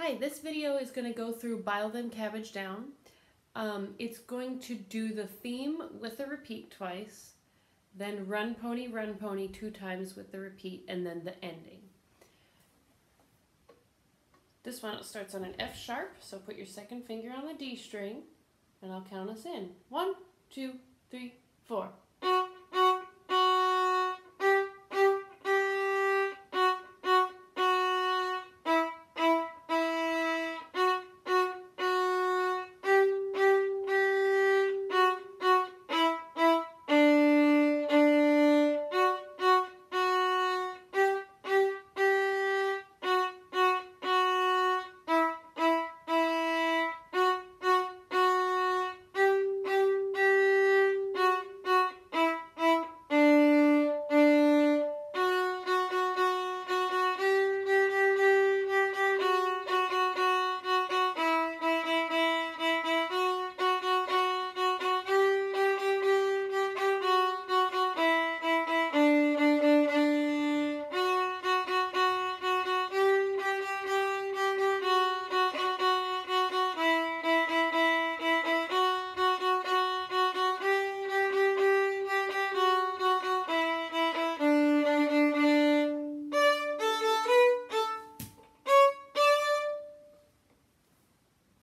Hi, this video is going to go through Bile Them Cabbage Down. It's going to do the theme with a repeat twice, then run pony 2 times with the repeat, and then the ending. This one starts on an F sharp, so put your second finger on the D string, and I'll count us in. 1, 2, 3, 4.